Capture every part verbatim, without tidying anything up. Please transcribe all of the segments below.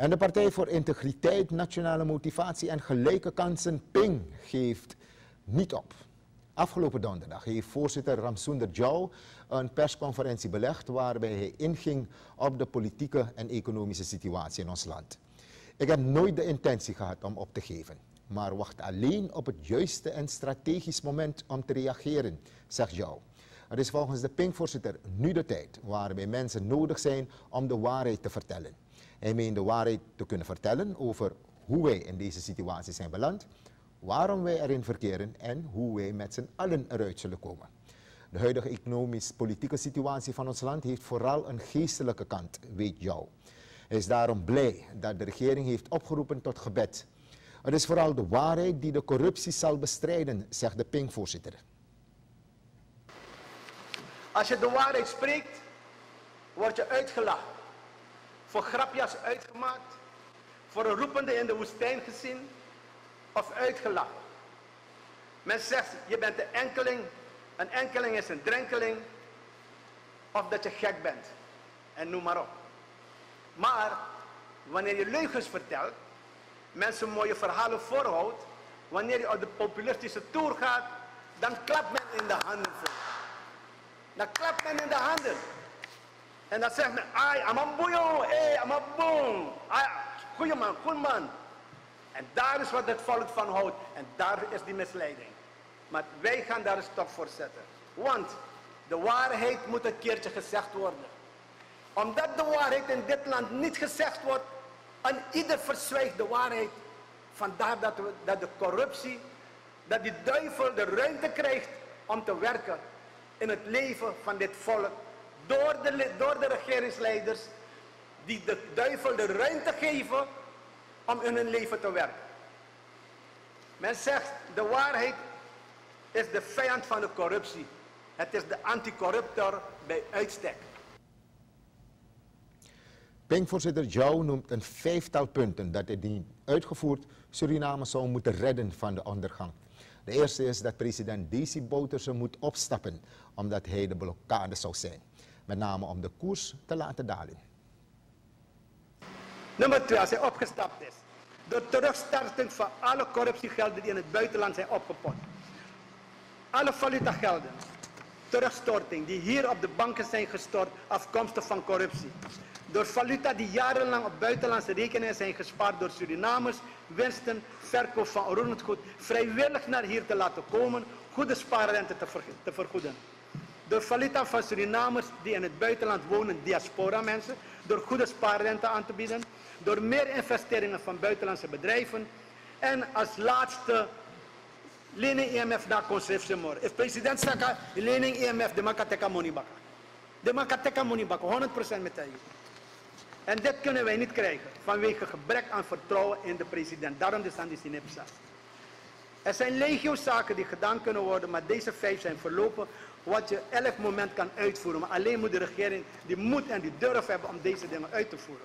En de Partij voor Integriteit, Nationale Motivatie en Gelijke Kansen, P I N G, geeft niet op. Afgelopen donderdag heeft voorzitter Ramsunder Jou een persconferentie belegd waarbij hij inging op de politieke en economische situatie in ons land. Ik heb nooit de intentie gehad om op te geven, maar wacht alleen op het juiste en strategisch moment om te reageren, zegt Jou. Het is volgens de P I N G-voorzitter nu de tijd waarbij mensen nodig zijn om de waarheid te vertellen. Hij meent de waarheid te kunnen vertellen over hoe wij in deze situatie zijn beland, waarom wij erin verkeren en hoe wij met z'n allen eruit zullen komen. De huidige economisch-politieke situatie van ons land heeft vooral een geestelijke kant, weet Jou. Hij is daarom blij dat de regering heeft opgeroepen tot gebed. Het is vooral de waarheid die de corruptie zal bestrijden, zegt de P I N G-voorzitter. Als je de waarheid spreekt, word je uitgelachen. Voor grapjas uitgemaakt, voor een roepende in de woestijn gezien of uitgelachen. Men zegt, je bent een enkeling, een enkeling is een drenkeling, of dat je gek bent. En noem maar op. Maar, wanneer je leugens vertelt, mensen mooie verhalen voorhoudt, wanneer je op de populistische toer gaat, dan klapt men in de handen. Dan klapt men in de handen. En dan zegt men, ai, amamboejo, hé, amamboem. Goeie man, goed man. En daar is wat het volk van houdt. En daar is die misleiding. Maar wij gaan daar een stop voor zetten. Want de waarheid moet een keertje gezegd worden. Omdat de waarheid in dit land niet gezegd wordt, en ieder verzwijgt de waarheid. Vandaar dat, we, dat de corruptie, dat die duivel de ruimte krijgt om te werken in het leven van dit volk. Door de, door de regeringsleiders die de duivel de ruimte geven om in hun leven te werken. Men zegt, de waarheid is de vijand van de corruptie. Het is de anticorruptor bij uitstek. P I N G-voorzitter Jou noemt een vijftal punten dat het niet uitgevoerd Suriname zou moeten redden van de ondergang. De eerste is dat president Desi Bouterse moet opstappen omdat hij de blokkade zou zijn. Met name om de koers te laten dalen. Nummer twee, als hij opgestapt is. De terugstarting van alle corruptiegelden die in het buitenland zijn opgepot. Alle valutagelden, terugstorting die hier op de banken zijn gestort afkomstig van corruptie. Door valuta die jarenlang op buitenlandse rekeningen zijn gespaard door Surinamers, winsten, verkoop van onroerend goed, vrijwillig naar hier te laten komen, goede spaarrente te, ver, te vergoeden. Door valuta van Surinamers die in het buitenland wonen, diaspora mensen, door goede spaarrente aan te bieden, door meer investeringen van buitenlandse bedrijven en als laatste lening I M F naar conceptiemor. If president Saka lening I M F de makateka money baka. De makateka money baka, honderd procent met hij. En dit kunnen wij niet krijgen vanwege gebrek aan vertrouwen in de president. Daarom is aan die Sinepsa. Er zijn legio zaken die gedaan kunnen worden, maar deze vijf zijn verlopen wat je elk moment kan uitvoeren. Maar alleen moet de regering die moed en die durf hebben om deze dingen uit te voeren.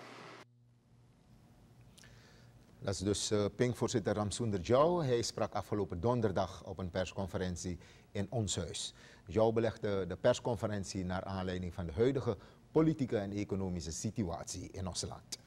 Dat is dus uh, P I N G-voorzitter Ramsunder Jou. Hij sprak afgelopen donderdag op een persconferentie in ons huis. Jou belegde de persconferentie naar aanleiding van de huidige politieke en economische situatie in ons land.